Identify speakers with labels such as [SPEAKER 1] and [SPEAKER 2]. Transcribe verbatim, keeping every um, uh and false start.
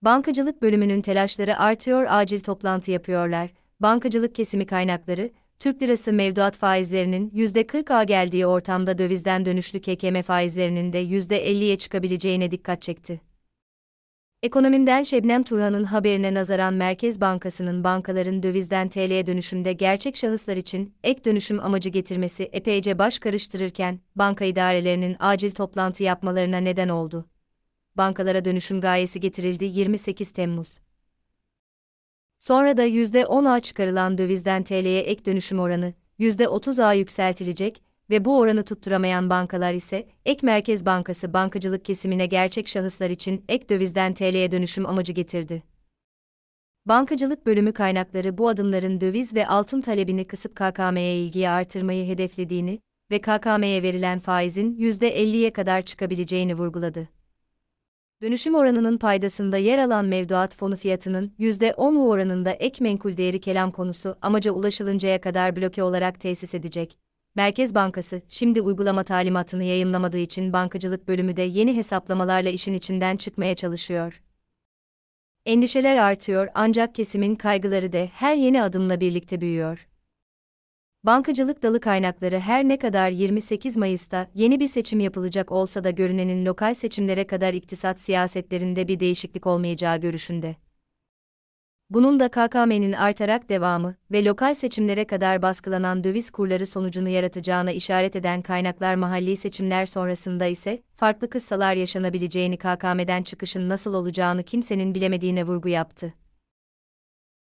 [SPEAKER 1] Bankacılık bölümünün telaşları artıyor, acil toplantı yapıyorlar. Bankacılık kesimi kaynakları, Türk lirası mevduat faizlerinin yüzde kırka geldiği ortamda dövizden dönüşlü K K M faizlerinin de yüzde elliye çıkabileceğine dikkat çekti. Ekonomimden Şebnem Turhan'ın haberine nazaran Merkez Bankası'nın bankaların dövizden T L'ye dönüşümde gerçek şahıslar için ek dönüşüm amacı getirmesi epeyce baş karıştırırken, banka idarelerinin acil toplantı yapmalarına neden oldu. Bankalara dönüşüm gayesi getirildi yirmi sekiz Temmuz. Sonra da yüzde ona çıkarılan dövizden T L'ye ek dönüşüm oranı, yüzde otuza yükseltilecek ve bu oranı tutturamayan bankalar ise, ek Merkez Bankası bankacılık kesimine gerçek şahıslar için ek dövizden T L'ye dönüşüm amacı getirdi. Bankacılık bölümü kaynakları bu adımların döviz ve altın talebini kısıp K K M'ye ilgiyi artırmayı hedeflediğini ve K K M'ye verilen faizin yüzde elliye kadar çıkabileceğini vurguladı. Dönüşüm oranının paydasında yer alan mevduat fonu fiyatının yüzde on oranında ek menkul değeri kelam konusu amaca ulaşılıncaya kadar bloke olarak tesis edecek. Merkez Bankası, şimdi uygulama talimatını yayımlamadığı için bankacılık bölümü de yeni hesaplamalarla işin içinden çıkmaya çalışıyor. Endişeler artıyor ancak kesimin kaygıları da her yeni adımla birlikte büyüyor. Bankacılık dalı kaynakları her ne kadar yirmi sekiz Mayıs'ta yeni bir seçim yapılacak olsa da görünenin lokal seçimlere kadar iktisat siyasetlerinde bir değişiklik olmayacağı görüşünde. Bunun da K K M'nin artarak devamı ve lokal seçimlere kadar baskılanan döviz kurları sonucunu yaratacağına işaret eden kaynaklar mahalli seçimler sonrasında ise farklı kıssalar yaşanabileceğini K K M'den çıkışın nasıl olacağını kimsenin bilemediğine vurgu yaptı.